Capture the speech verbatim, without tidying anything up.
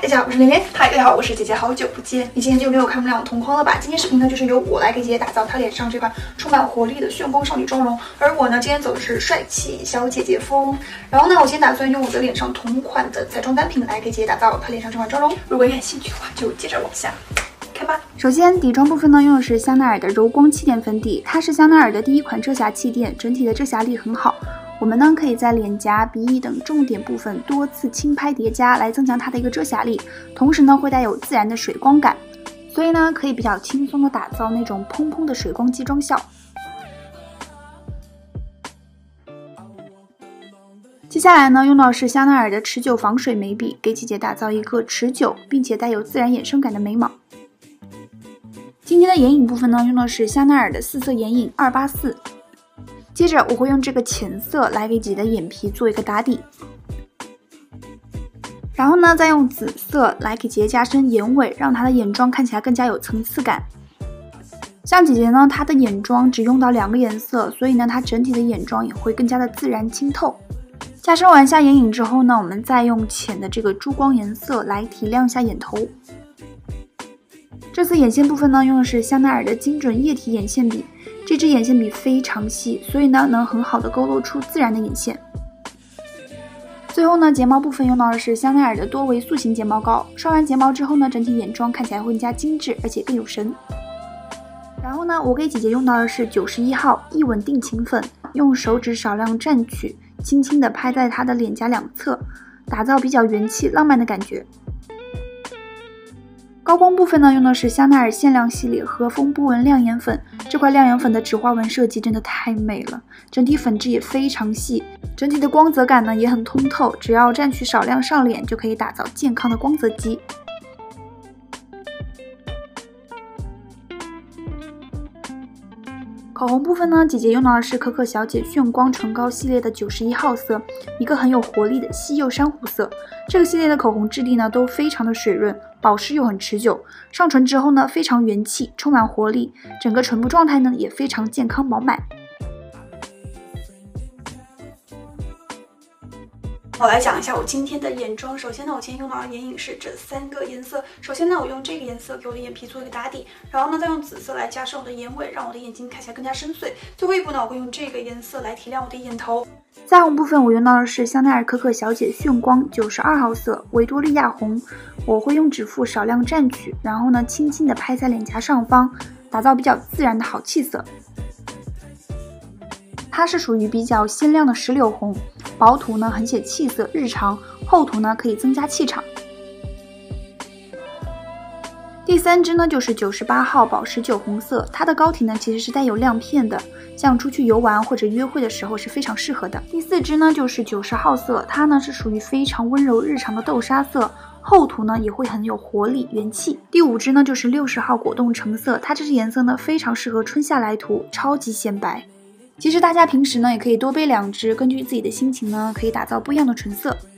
大家好，我是连连。嗨，大家好，我是姐姐，好久不见。你今天就没有看不了同框了吧？今天视频呢，就是由我来给姐姐打造她脸上这款充满活力的炫光少女妆容。而我呢，今天走的是帅气小姐姐风。然后呢，我今天打算用我的脸上同款的彩妆单品来给姐姐打造她脸上这款妆容。如果你感兴趣的话，就接着往下看吧。 首先，底妆部分呢，用的是香奈儿的柔光气垫粉底，它是香奈儿的第一款遮瑕气垫，整体的遮瑕力很好。我们呢可以在脸颊、鼻翼等重点部分多次轻拍叠加，来增强它的一个遮瑕力，同时呢会带有自然的水光感，所以呢可以比较轻松的打造那种蓬蓬的水光肌妆效。接下来呢，用到是香奈儿的持久防水眉笔，给姐姐打造一个持久并且带有自然衍生感的眉毛。今天的眼影部分呢，用的是香奈儿的四色眼影二八四。接着我会用这个浅色来给姐姐的眼皮做一个打底，然后呢再用紫色来给姐姐加深眼尾，让她的眼妆看起来更加有层次感。像姐姐呢，她的眼妆只用到两个颜色，所以呢她整体的眼妆也会更加的自然清透。加深完下眼影之后呢，我们再用浅的这个珠光颜色来提亮一下眼头。这次眼线部分呢，用的是香奈儿的精准液体眼线笔。这支眼线笔非常细，所以呢能很好的勾勒出自然的眼线。最后呢，睫毛部分用到的是香奈儿的多维塑形睫毛膏。刷完睫毛之后呢，整体眼妆看起来会更加精致，而且更有神。然后呢，我给姐姐用到的是九十一号易稳定情粉，用手指少量蘸取，轻轻的拍在她的脸颊两侧，打造比较元气浪漫的感觉。高光部分呢，用的是香奈儿限量系列和风波纹亮眼粉。这块亮眼粉的纸花纹设计真的太美了，整体粉质也非常细，整体的光泽感呢也很通透，只要蘸取少量上脸就可以打造健康的光泽肌。口红部分呢，姐姐用到的是可可小姐炫光唇膏系列的九十一号色，一个很有活力的西柚珊瑚色。这个系列的口红质地呢都非常的水润，保湿又很持久，上唇之后呢非常元气，充满活力，整个唇部状态呢也非常健康饱满。 我来讲一下我今天的眼妆。首先呢，我今天用到的眼影是这三个颜色。首先呢，我用这个颜色给我的眼皮做一个打底，然后呢，再用紫色来加深我的眼尾，让我的眼睛看起来更加深邃。最后一步呢，我会用这个颜色来提亮我的眼头。 腮红部分我用到的是香奈儿可可小姐炫光九十二号色维多利亚红，我会用指腹少量蘸取，然后呢，轻轻的拍在脸颊上方，打造比较自然的好气色。它是属于比较鲜亮的石榴红，薄涂呢很显气色日常，厚涂呢可以增加气场。第三支呢就是九十八号宝石酒红色，它的膏体呢其实是带有亮片的，像出去游玩或者约会的时候是非常适合的。第四支呢就是九十号色，它呢是属于非常温柔日常的豆沙色，厚涂呢也会很有活力元气。第五支呢就是六十号果冻橙色，它这支颜色呢非常适合春夏来涂，超级显白。其实大家平时呢也可以多备两支，根据自己的心情呢可以打造不一样的唇色。